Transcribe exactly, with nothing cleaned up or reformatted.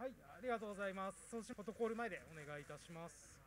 はい、ありがとうございます。送信プロトコール前でお願いいたします。